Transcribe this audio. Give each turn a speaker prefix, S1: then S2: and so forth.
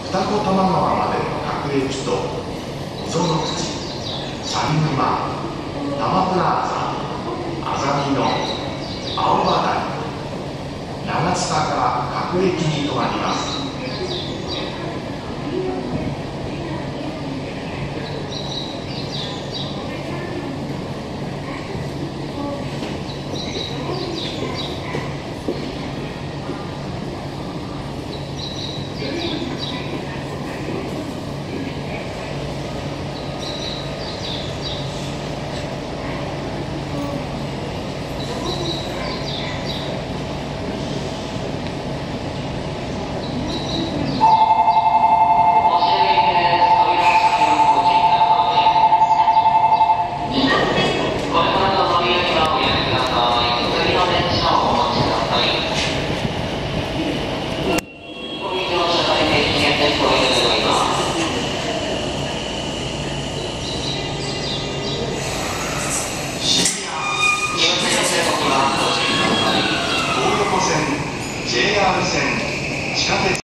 S1: 二子玉川までの各駅と溝の口、鷺沼、多摩プラザ、あざみ野、青葉台、長津田が各駅に停まります。JR 線地下鉄